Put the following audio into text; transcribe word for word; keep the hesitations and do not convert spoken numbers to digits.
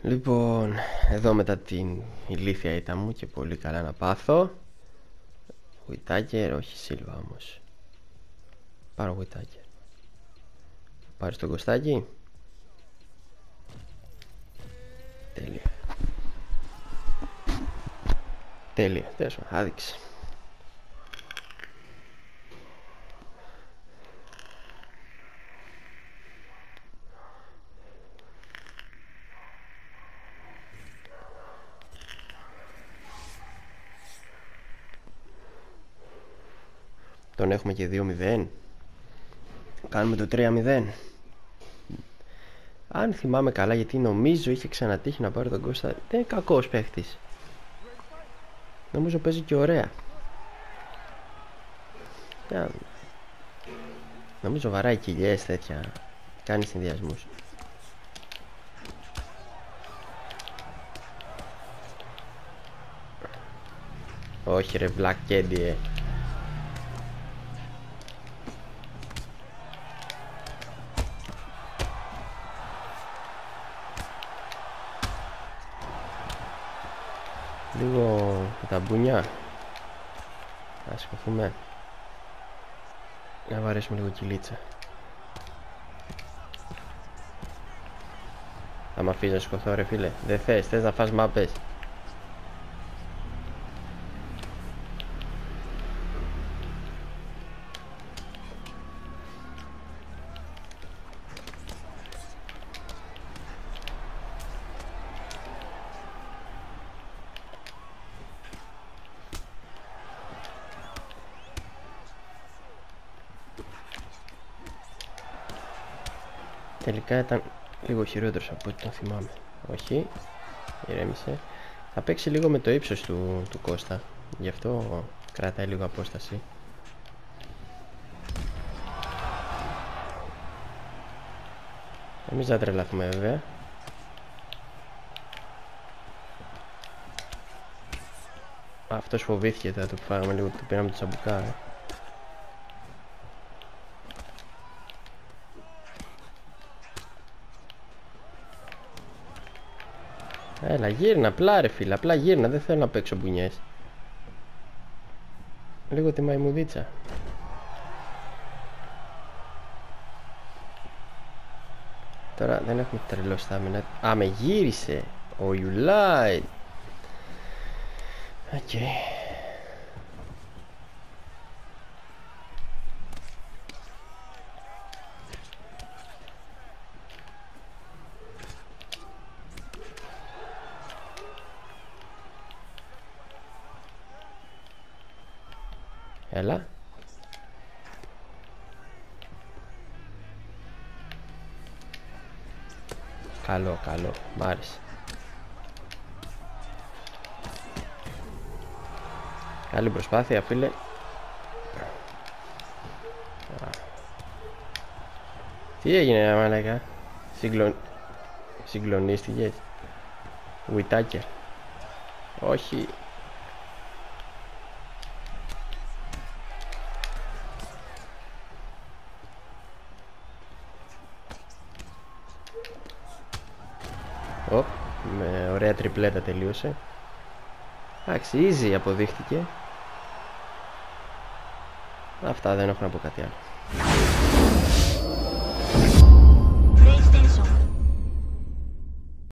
Λοιπόν, εδώ μετά την ηλίθια ήττα μου και πολύ καλά να πάθω. Whittaker, όχι Σίλβα όμως. Πάρω Whittaker. Πάρεις τον Κωστάκη. Τέλεια. Τέλεια, τέλος πάντων, άδειξε. Τον έχουμε και δύο μηδέν. Κάνουμε το τρία μηδέν. Αν θυμάμαι καλά, γιατί νομίζω είχε ξανατύχει να πάρει τον Κώστα. Δεν είναι κακός παίχτης. Νομίζω παίζει και ωραία. Yeah. Νομίζω βαράει κοιλιές τέτοια. Κάνει συνδυασμούς. Όχι ρε Black Candy, ε. Λίγο με τα μπουνιά. Να σηκωθούμε. Να βαρέσουμε λίγο κυλίτσα. Θα μ' αφήσεις να σηκωθώ ρε φίλε? Δεν θες, θες να φας μάπες? Τελικά ήταν λίγο χειρότερος από ό,τι τον θυμάμαι. Όχι, ηρέμησε. Θα παίξει λίγο με το ύψος του, του Κώστα. Γι' αυτό κρατάει λίγο απόσταση. Εμείς δεν τρελαθούμε βέβαια. Αυτός φοβήθηκε τώρα το που φάγαμε λίγο, του πήραμε το τσαμπουκά. Ε. Έλα γύρνα απλά ρε φίλε, απλά γύρνα, δεν θέλω να παίξω μπουνιές. Λίγο τη μαϊμουδίτσα. Τώρα δεν έχουμε τρελό στάμινα. Α, με γύρισε ο Ιουλάι. Οκ. Okay. Έλα. Καλό, καλό, μ' άρεσε. Καλή προσπάθεια φίλε. Τι έγινε ρε μαλάκα? Συγκλον... Συγκλονίστηκες? Whittaker. Όχι. Οπ, με ωραία τριπλέτα τελείωσε. Εντάξει, easy αποδείχτηκε. Αυτά, δεν έχω να πω κάτι άλλο.